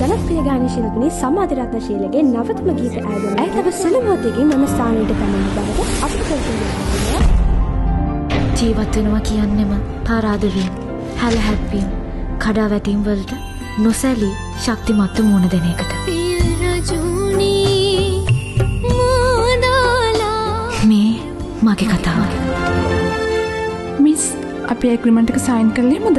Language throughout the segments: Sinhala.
ජනප්‍රිය ගායන ශිල්පිනී සමාධිරත්න ශීලගේ නවතම ගීත ඇල්බම් එක ලැබ සුළුමෝතේකින් මම ස්ථානයට පැමිණි බවට අපිට කියනවා. ජීවත් වෙනවා කියන්නෙම පාරාදවීම, හැලහැප්පීම, කඩාවැටීම් වලට නොසැලී ශක්තිමත් මුණ දෙන එකට. මේ මගේ කතාව. මිස් අපි ඇග්‍රීමන්ට් එක සයින් කළේමද?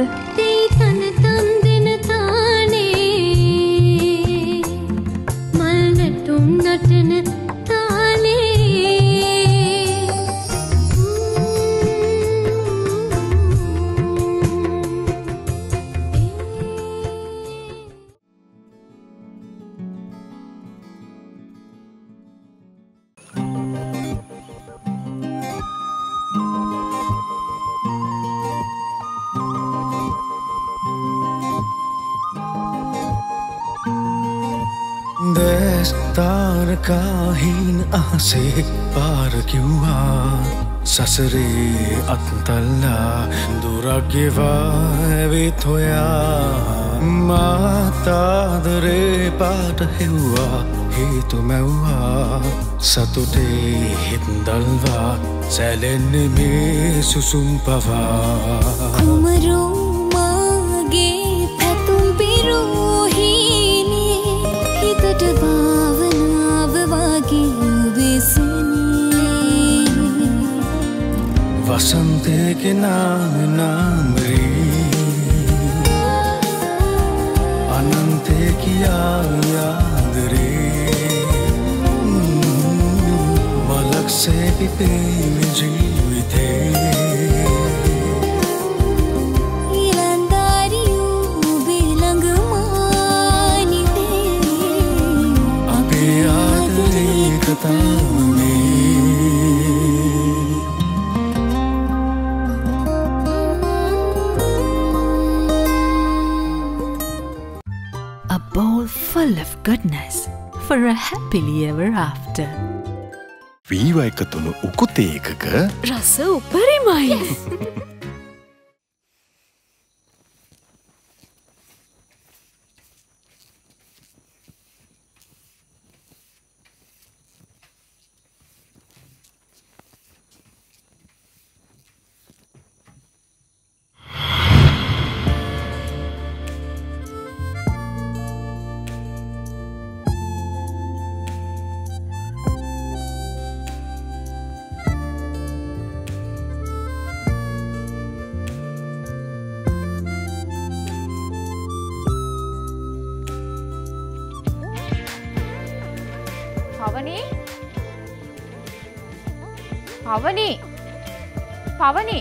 तारकाहीन आसे पार क्यों ससरे अतल्ला दुरागेवा वेथोया माता दरे पाट हेवा हे तो मैं सतुटे हिंदलवा सैलन में सुसुम पवा कुमरो मागे फतुम बिरोहीने हितट भावनाव वागे बेसनी वसंते के नाम नाम रे अनंते की याद रे मलक से भी प्रेम जीविते A bowl full of goodness for a happily ever after. වීවා එකතුණු උකුතේ එකක රස උපරිමයි. පවනි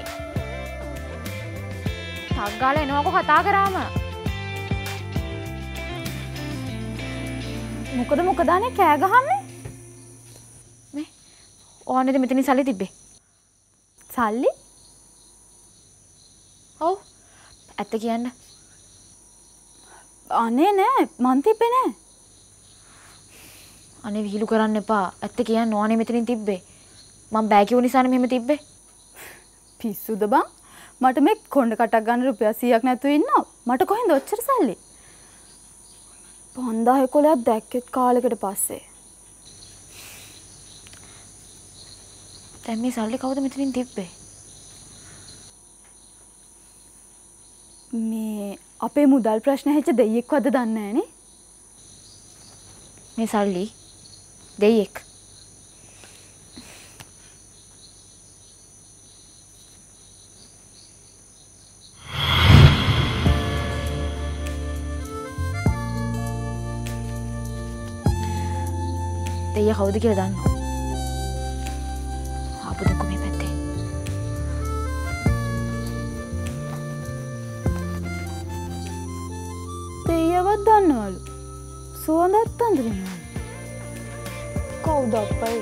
තක්ගාල එනවකො කතා කරාම මොකදානේ කෑ ගහන්නේ මේ ඕනෙද මෙතනින් සල්ලි තිබ්බේ සල්ලි ඔව් ඇත්ත කියන්න අනේ නෑ මන් තිබ්බේ නෑ අනේ විහිළු කරන්න එපා ඇත්ත කියන්න ඕනේ මෙතනින් තිබ්බේ මම බෑ කිව්ව නිසානේ මෙහෙම තිබ්බේ පිස්සුද බං මට මේ කොණ්ඩ කටක් ගන්න රුපියල් 100ක් නැතුව ඉන්නවා මට කොහෙන්ද ඔච්චර සල්ලි 5011ක් දැක්කෙත් කාලෙකට පස්සේ දැන් මේ සල්ලි කවුද මෙතනින් තිබ්බේ මේ අපේ මුදල් ප්‍රශ්න හැච්ච දෙයියෙක්වද දන්නේ නැහනේ මේ සල්ලි දෙයියෙක් දෙයියා කවුද කියලා දන්නවද? ආපු දෙකම මේ පැත්තේ. දෙයියවත් දන්නවලු. සුවඳත් අඳිනවලු. කවුද අප්පයි?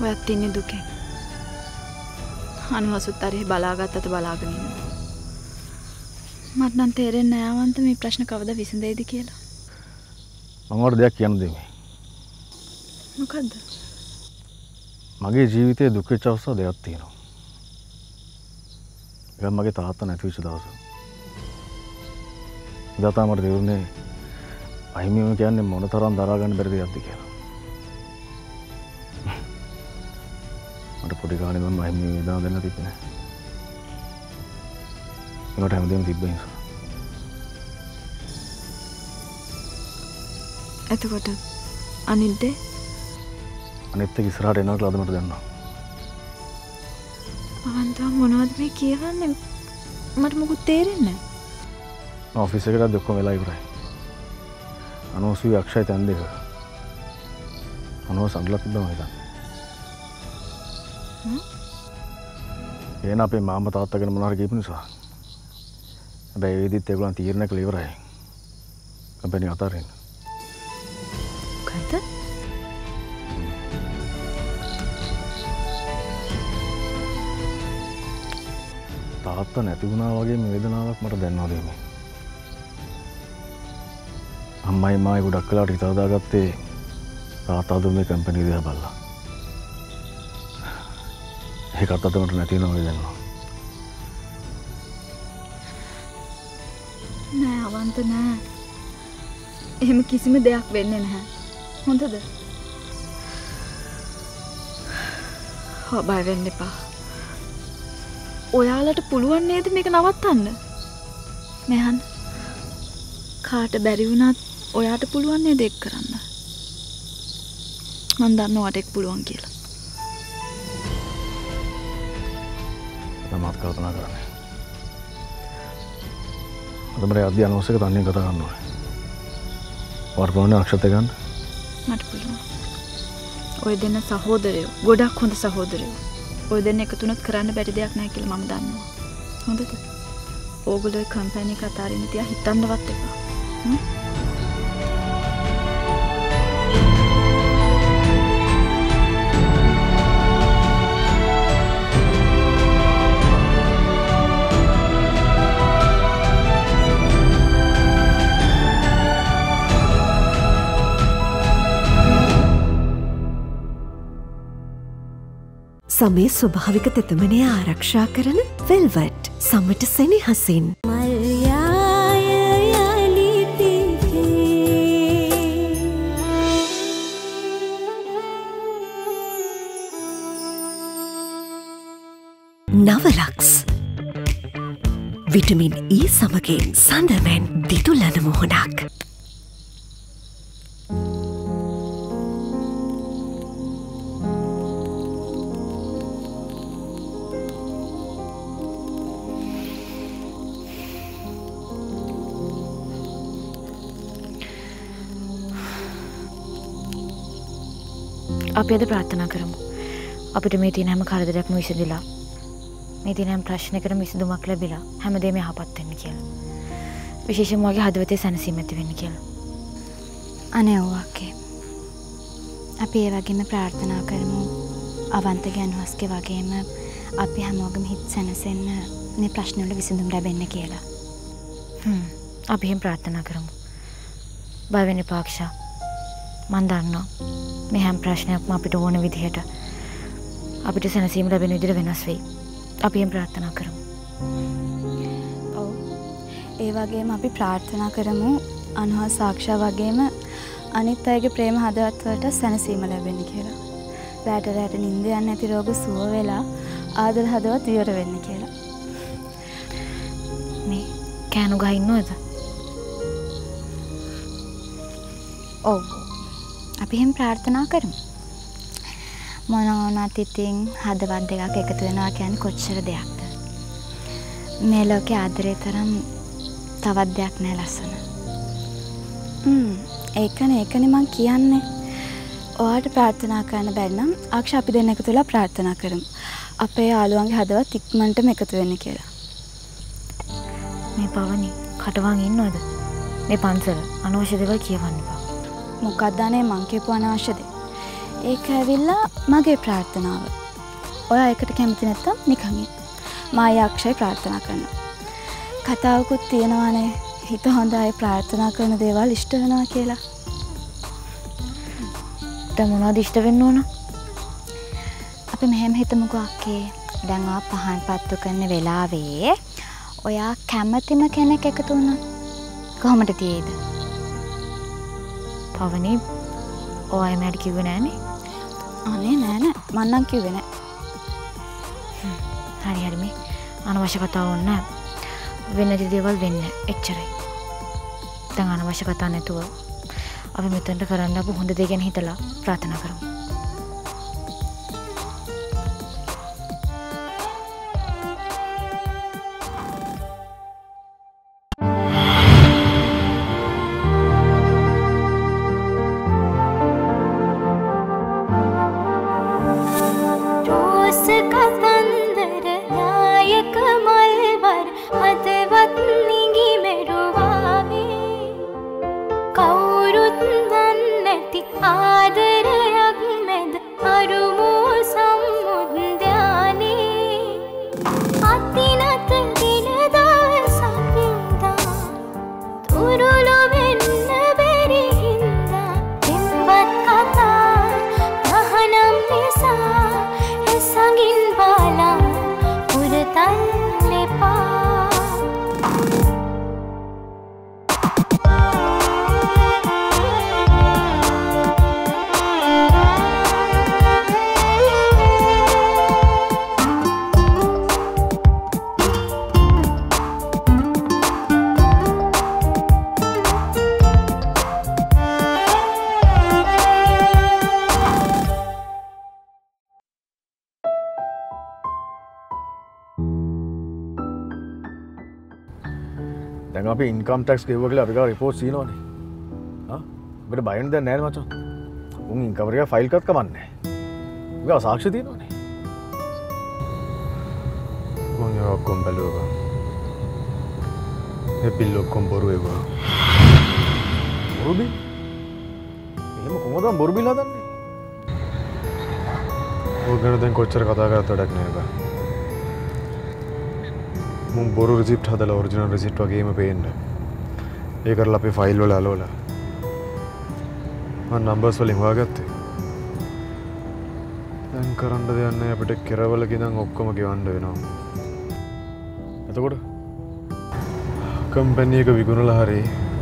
ඔයත් ඉන්නේ දුකේ. අනුහසුත් අරේ බලාගත්තට බලාගෙන ඉන්නවා. මට නම් තේරෙන්නේ නැහැ අවන්ත මේ ප්‍රශ්න කවදා විසඳෙයිද කියලා. මම වර දෙයක් කියන්න දෙමි. මොකද්ද? මගේ ජීවිතයේ දුක් වෙච්ච අවස්ථා දෙකක් තියෙනවා. එකක් මගේ තාත්තා නැති වෙච්ච දවස. එදා තමයි මට තේරුනේ අහිමියම කියන්නේ මොන තරම් දරා ගන්න බැරි දෙයක්ද කියලා. මට පොඩි කාලේ ඉඳන් අහිමිය වේදනාව දැනලා තිබුණේ නැහැ. ඒකට හැමදේම තිබ්බ නිසා. එතකොට අනිද්දේ අනිත් එක ඉස්සරහට එනවා කියලා අද මට දැනුණා. අවන්ත මොනවද මේ කියවන්නේ? මට මොකුත් තේරෙන්නේ නැහැ. මම ඔෆිස් එකට ඔක්කොම වෙලා ඉවරයි. අනෝසු අක්ෂය තැන් දෙක. අනෝස අඬලා තිබ්බම හිතන්න. එන අපේ මාමා තාත්තා ගැන මොනවා හරි කියපු නිසා. හැබැයි ඒ විදිහට ඒගොල්ලන් තීරණය කළා ඉවරයි. කම්පැනි අතරින්. කන්ත? තාත්තා නැති වුණා වගේ මේ වේදනාවක් මට දැනෙනවා දෙන්නේ. අම්මයි මායි ගොඩක් වෙලාවට හිත හදාගත්තේ තාත්තා දුන්නේ කම්පැනි දිහා බලලා. ඒකත් අද මට නැති වෙනවා වගේ දැනෙනවා. නෑ අවන්ත නෑ. එහෙම කිසිම දෙයක් වෙන්නේ නැහැ. හොඳද? බය වෙන්න එපා. ඔයාලට පුළුවන් නේද මේක නවත්තන්න? මෙහන් කාට බැරි වුණත් ඔයාට පුළුවන් නේද ඒක කරන්න? මම දන්නවට ඒක පුළුවන් කියලා. තමත් කල්පනා කරන්නේ. අදමරේ අධ්‍ය අනවශ්‍යක තන්නේ කතා කරන්න ඕනේ. වර්පෝණ අක්ෂත ගන්න. මට පුළුවන්. ඔය දෙන්න සහෝදරයෝ, ගොඩක් හොඳ සහෝදරයෝ. ඔය දෙන්න එකතුනොත් කරන්න බැරි දෙයක් නැහැ කියලා මම දන්නවා. හොඳද? ඕගොල්ලෝ කම්පැනි එක අතාරින්න තියා හිතන්නවත් එපා. සමේ ස්වභාවික තෙතමනය ආරක්ෂා කරන වෙල්වට් සමට සෙනෙහසින් නවලක්ස් විටමින් E සමගින් සඳමෙන් දිතුලන මුහුණක්. අපි අද ප්‍රාර්ථනා කරමු. අපිට මේ තියෙන හැම කරදරයක්ම විසඳිලා මේ තියෙන හැම ප්‍රශ්නයකටම විසඳුමක් ලැබිලා හැමදේම යහපත් වෙන්න කියලා. විශේෂයෙන්ම වගේ හදවතේ සැනසීම ඇති වෙන්න කියලා. අනේ ඔව්වාකේ. අපි ඒ වගේම ප්‍රාර්ථනා කරමු අවන්තගේ අනුහස්ගේ වගේම අපි හැමෝගෙම හිත සැනසෙන්න මේ ප්‍රශ්න වල විසඳුම් ලැබෙන්න කියලා. අපි එහෙම ප්‍රාර්ථනා කරමු. බය වෙන්න එපා අක්ෂා. මන් දන්නවා මේ හැම ප්‍රශ්නයක්ම අපිට ඕන විදිහට අපිට සැනසීම ලැබෙන විදිහට වෙනස් වෙයි. අපි එහෙම ප්‍රාර්ථනා කරමු. ඔව්. ඒ වගේම අපි ප්‍රාර්ථනා කරමු අනුහස් සාක්ෂා වගේම අනිත් අයගේ ප්‍රේම හදවත් වලට සැනසීම ලැබෙන්න කියලා. රැට රැට නිින්ද යන්නේ නැති රෝග සුව වෙලා ආදර හදවත් ඉවර වෙන්න කියලා. මේ කෑනු ගහ ඉන්නවද? ඔව්. අපි එහෙම ප්‍රාර්ථනා කරමු. මොනවාත් ඉතින් හදවත් දෙකක් එකතු වෙනවා කියන්නේ කොච්චර දෙයක්ද? මේ ලෝකේ ආදරේ තරම් තවත් දෙයක් නෑ ලස්සන. ඒකනේ මං කියන්නේ. ඔයාට ප්‍රාර්ථනා කරන්න බැරි නම් අක්ෂ අපි දෙන්න එකතු වෙලා ප්‍රාර්ථනා කරමු. අපේ යාළුවන්ගේ හදවත් ඉක්මනටම එකතු වෙන්න කියලා. මේ පවනි කටවන් ඉන්නවද? මේ පන්සල අනවශ්‍ය දේවල් කියවන්න එපා. මොකක්ද අනේ මං කියපු අනවශ්‍ය දේ? ඒක ඇවිල්ලා මගේ ප්‍රාර්ථනාව. ඔයා ඒකට කැමති නැත්තම් නිකන් ඉන්න. මා අක්ෂය ප්‍රාර්ථනා කරනවා. කතාවකුත් තියෙනවානේ හිත හොඳ අය ප්‍රාර්ථනා කරන දේවල් ඉෂ්ට වෙනවා කියලා. දැන් මොනවද ඉෂ්ට වෙන්න ඕන? අපි මෙහෙම හිතමුකෝ අක්කේ. දැන් ආ පහන් පත්තු කරන වෙලාවේ ඔයා කැමතිම කෙනෙක් එකතු වුණා. කොහොමද තියේද? පවනි ඔයා මට කිව්වේ නෑනේ. අනේ නෑ මං නම් කිව්වේ නෑ. හරි මේ අනවශ්‍ය කතා ඕන නෑ. වෙන දේවල් වෙන්නේ එච්චරයි. දැන් අනවශ්‍ය කතා නැතුව අපි මෙතනට කරන්න අපු හොඳ දේ ගැන හිතලා ප්‍රාර්ථනා කරමු. දැන් අපි ඉන්කම් ටැක්ස් ගෙවුවා කියලා අපි ගාව රිපෝට් සීනවනේ. හා? අපිට බය වෙන්න දෙයක් නැහැ නේ මචං. උන් ඉන්කම් එක ෆයිල් කරත් කමන්නේ නැහැ. උගා සාක්ෂි තියෙනවනේ. මම ඔක්කොම බැලුවා. ඒ බිල් ඔක්කොම බොරු ඒවා. බොරු බිල්? එහෙම කොහොමද බොරු බිල් හදන්නේ? ඔය ගැන දැන් කොච්චර කතා කරත් වැඩක් නෑ බා. මුන් බොරු රිසිප්ට් හදලා ඔරිජිනල් රිසිප්ට් වගේම පේන්න. ඒ කරලා අපේ ෆයිල් වල අලවලා. මම නම්බර්ස් වලින් හොයාගත්තේ. දැන් කරන්න දෙයක් නෑ අපිට කෙරවලක ඉඳන් ඔක්කොම ගෙවන්න වෙනවා. එතකොට කම්පැනි එක විකුණලා හරි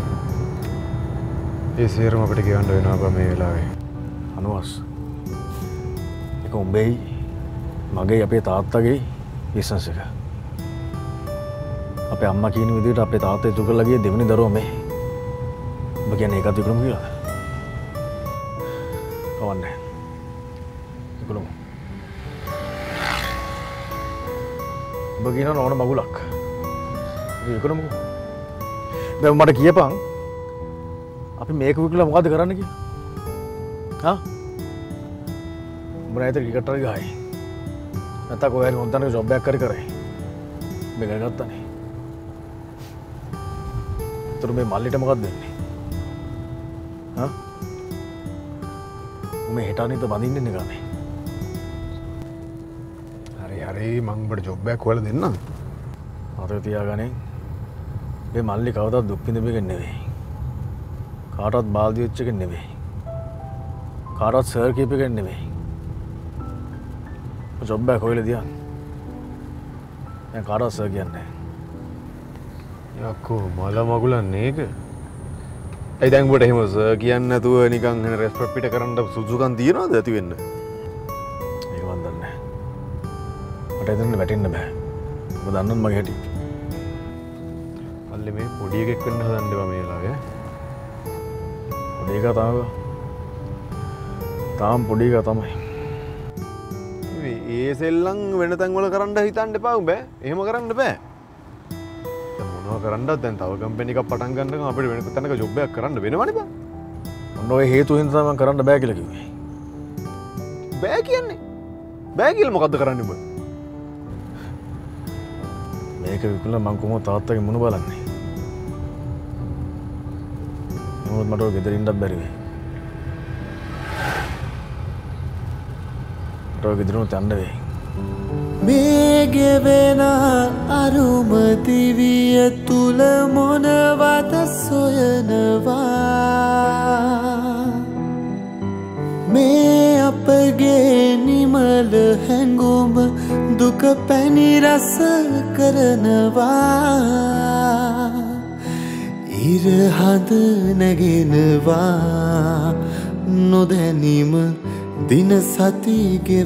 ඒ සේරම අපිට ගෙවන්න වෙනවා බා මේ වෙලාවේ. අනවස්. ඒක උඹේ මගේ අපේ තාත්තගේ බිස්නස් එක. අපේ අම්මා කියන විදිහට අපේ තාත්තා ඉතුරු කරලා ගිය දෙවෙනි දරුවා මේ. ඔබ කියන්නේ ඒකත් විකුණමු කියලාද? කවන්නේ. විකුණමු. ඔබ කියන ඕන මගුලක්. විකුණමු. දැන් මට කියපන් අපි මේක විකුණලා මොකද කරන්න කියලා? හා? මොනයිද ක්‍රිකට් හරි ගහයි. නැත්නම් කොහේ හරි හොන්දන ජොබ් එකක් කරේ. මේක ගත්තානේ. මේ මල්ලිට මොකක්ද දෙන්නේ? හා? මේ හෙටානිත බඳින්න ගානේ. හරි මං ඔබට ජොබ් එකක් හොයලා දෙන්නම්. අතේ තියාගන්නේ. මේ මල්ලි කවදාවත් දුක් විඳපෙක නෙවෙයි. කාටවත් බාල්දි වෙච්ච එක නෙවෙයි. කාටවත් සර් කීප එක නෙවෙයි. ජොබ් එකක් හොයලා දියන්. දැන් කාටවත් සර් කියන්නේ යකෝ මල මගුලන්නේ ඒක. ඇයි දැන් ඔබට එහෙම සර් කියන්නේ නැතුව නිකන් එන රෙස්පෙක්ට් පිට කරන්න සුසුකම් තියනවද ඇති වෙන්න? ඒක මන් දන්නේ නැහැ. මට එතන වැටෙන්න බෑ. ඔබ දන්නවද මගේ හැටි? අල්ලේ මේ පොඩි එකෙක් වෙන්න හදන්න බෑ මේ වෙලාවේ. පොඩි එකා තමයි. තාම පොඩි එකා තමයි. ඒ සෙල්ලම් වෙන තැන් වල කරන්න හිතන්න එපා උඹ. එහෙම කරන්න බෑ. කරන්නත් දැන් තව කම්පැනි එකක් පටන් ගන්නකම් අපිට වෙන තැනක ජොබ් එකක් කරන්න වෙනවනේ බං. ඔන්න ඔය හේතු හින්දා මම කරන්න බෑ කියලා කිව්වේ. බෑ කියන්නේ? බෑ කියලා මොකද්ද කරන්නේ උඹ? මේක විකුණලා මං කොහොමද තාත්තගේ මුණ බලන්නේ? මොකද මට ඔය ගෙදර ඉන්නත් බැරි වෙයි. මට ඔය ගෙදරට යන්න වෙයි. මේගෙවෙන අරුම දිවිය තුල මොනවද සොයනවා මේ අපගේ නිමල හැඟුම දුක පැණි රස කරනවා ඉර හඳ නැගෙනවා නොදැනීම දින සති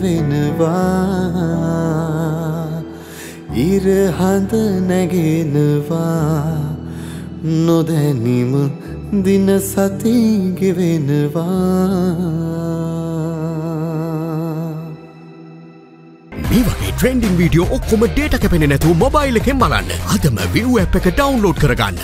ගෙවෙනවා ඉර හඳ නැගෙනවා නොදැනීම දින සති ගෙවෙනවා මේ වගේ ට්‍රෙන්ඩින් වීඩියෝ ඔක්කොම ඩේටා කැපෙන්නේ නැතුව මොබයිල් එකෙන් බලන්න. අදම View app එක ඩවුන්ලෝඩ් කරගන්න.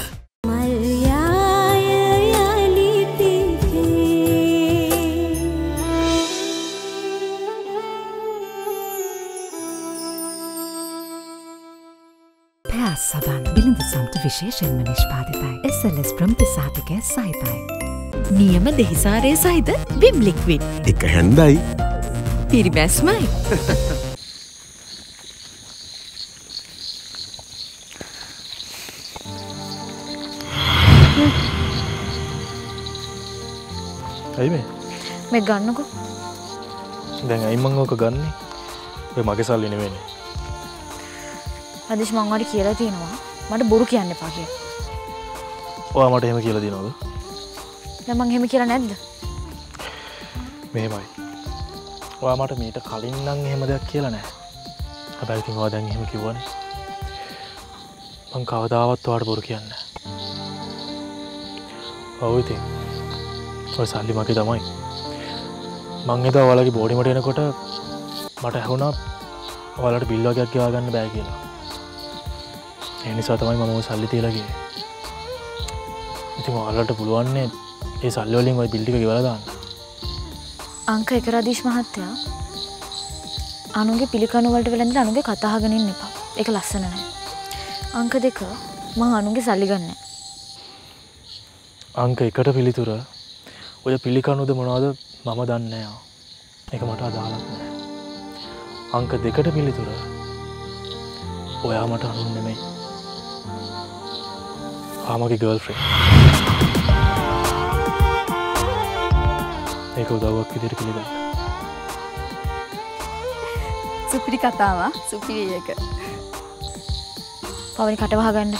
සබන් බිලිඳ සම්ට විශේෂයෙන්ම නිෂ්පාදිතයි. SLS ප්‍රම්පිසාතිකය සහිතයි. නියම දෙහිසාරය සහිත විම් ලික්විඩ්. එක හැන්දයි. පිරිබැස්මයි. ඇයි මේ ගන්නකෝ. දැන් ඇයි මං ඕක ගන්නේ? ඔය මගේ සල්ලි නෙවෙයි. අදිශ් මං ඔයාලට කියලා තියෙනවා මට බොරු කියන්න එපා කියලා. ඔයා මට එහෙම කියලා දිනවද? දැන් මං එහෙම කියලා නැද්ද? මෙහෙමයි. ඔයා මට මීට කලින් නම් එහෙම දෙයක් කියලා නැහැ. හැබැයි ඉතින් ඔයා දැන් එහෙම කිව්වනේ. මං කවදාවත් ඔයාට බොරු කියන්නේ නැහැ. ඔව් ඉතින්. ඔය සල්ලි මගේ තමයි. මං එදා ඔයාලගේ බෝඩිමට එනකොට මට ඇහුණා ඔයාලට බිල් වගේක් ගෙවා ගන්න බෑ කියලා. ඒ නිසා තමයි මම ඔය සල්ලි තියලා ගියේ. ඉතින් ඔයාලට පුළුවන් නේ ඒ සල්ලි වලින් ඔය බිල් ටික ගෙවලා දාන්න. අංක 1 රදීෂ් මහත්තයා අනුන්ගේ පිළිකණු වලට වෙලඳ අනුන්ගේ කතා අහගෙන ඉන්න එපා. ඒක ලස්සන නැහැ. අංක 2 මම අනුන්ගේ සල්ලි ගන්නෑ. අංක 1ට පිළිතුර ඔය පිළිකණුද මොනවද මම දන්නේ නැහැ. ඒක මට අදාළක් නැහැ. අංක 2ට පිළිතුර ඔයා මට අනුන් නෙමෙයි. ආමගේ ගර්ල්ෆ්‍රෙන්ඩ්. ඒක උදව්වක් විදිහට පිළිගන්න. සුපිරි කතාවක්. සුපිරි එක. පවනි කට වහගන්න.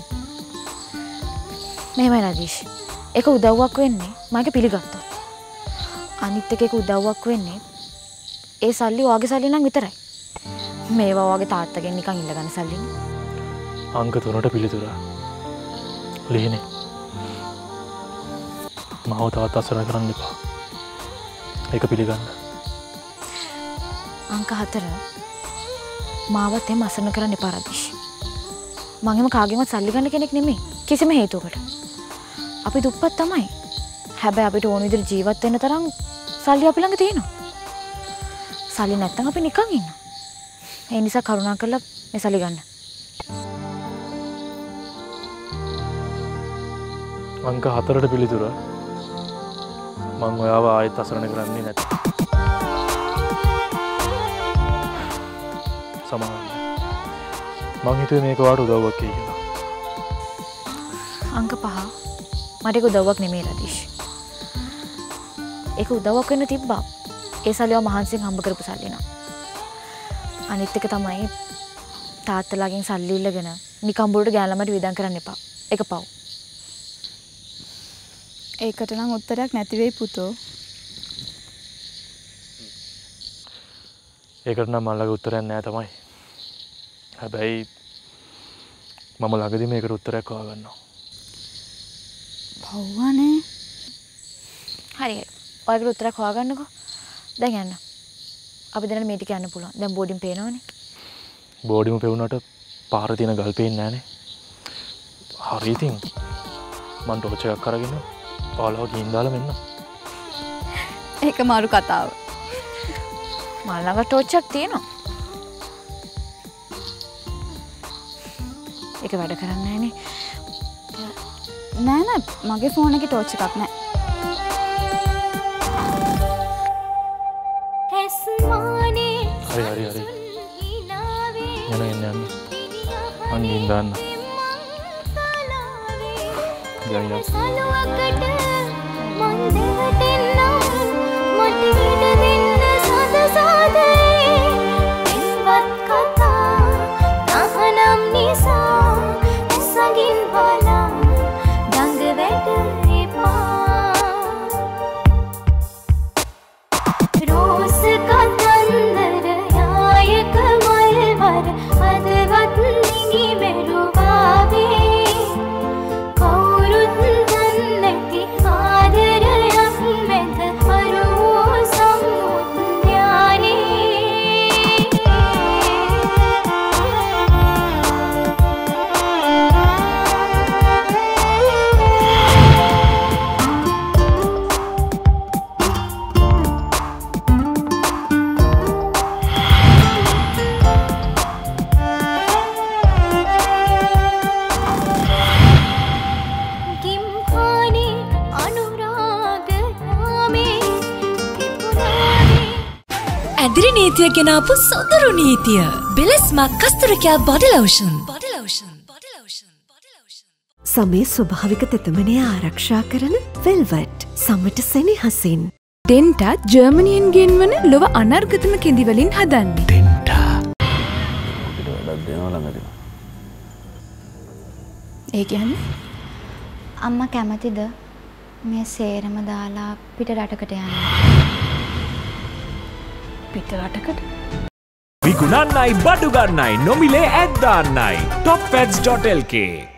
මෙහෙමයි රදීෂ්. ඒක උදව්වක් වෙන්නේ මම ඒක පිළිගත්තොත්. අනිත් එක උදව්වක් වෙන්නේ ඒ සල්ලි ඔයාගේ සල්ලි නම් විතරයි. මේවා ඔයාගේ තාත්තගෙන් නිකන් ඉල්ලගන්න සල්ලි නේ. අංක 3ට පිළිතුර. ලිහිනේ. මාව තවත් අසරණ කරන්න එපා. ඒක පිළිගන්න. අංක 4 මාවත් එම අසරණ කරන්න එපා රදීෂ්. මම එහෙම කාගෙන්වත් සල්ලි ගන්න කෙනෙක් නෙමෙයි. කිසිම හේතුවකට. අපි දුප්පත් තමයි. හැබැයි අපිට ඕන විදිහට ජීවත් වෙන්න තරම් සල්ලි අපි ළඟ තියෙනවා. සල්ලි නැත්තම් අපි නිකන් ඉන්නවා. ඒ නිසා කරුණාකරලා මේ සල්ලි ගන්න. අංක 4ට පිළිතුර මං ඔයාව ආයෙත් අසරණ කරන්නේ නැත. සමාවෙන්න. මං හිතුවේ මේක ඔයාට උදව්වක් වෙයි කියලා. අංක 5 මට ඒක උදව්වක් නෙමෙයි රදීෂ්. ඒක උදව්වක් වෙන්න තිබ්බා. ඒ සල්ලිව මහන්සියෙන් හම්බ කරපු සල්ලි නා. අනිත් එක තමයි තාත්තලාගෙන් සල්ලි ඉල්ලගෙන නිකම් බොරුට ගෑනලමට වියදම් කරන්න එපා. ඒක පව්. ඒකට නම් උත්තරයක් නැති වෙයි පුතෝ. ඒකට නම් මල්ලගේ උත්තරයක් නැහැ තමයි. හැබැයි මම ළඟදී මේකට උත්තරයක් හොයාගන්නවා. පව්වනේ. හරි. ඔයකට උත්තරයක් හොයාගන්නකෝ. දැන් යන්න. අපි දැන් මේ ටික යන්න පුළුවන්. දැන් බෝඩින් පේනවනේ. බෝඩිම පෙවුනට පාර තියෙන ගල් පේන්නේ නැහනේ. හරි ඉතින් මං ටෝච් එකක් අරගෙන ඔයාලව ගිහින් දාලා මෙන්න. ඒක මාරු කතාව. මල් ළඟ ටෝච් එකක් තියෙනවා. ඒක වැඩ කරන්නේ නැහනේ. නෑ මගේ ෆෝන් එකේ ටෝච් එකක් නෑ. ඇස්මානේ හරි හරි හරි යන්න අංගින් දාන්න ඇදිරි නීතිය ගෙනාපු සොඳුරු නීතිය බෙලස්මක් කස්තුරිකා බොඩි ලෝෂන් සමේ ස්වභාවික තෙතමනය ආරක්ෂා කරන වෙල්වට් සමට සෙනෙහසින් ඩෙන්ටා ජර්මනියෙන් ගෙන්වන ලොව අනර්ගතම කෙඳිවලින් හදන්නේ ඒ කියන්නේ අම්මා කැමතිද මේ සේරම දාලා පිට රටකට යන්න පිට රටකට විකුණන්නයි බඩු ගන්නයි නොමිලේ ඇත් දාන්නයි topfeds.lk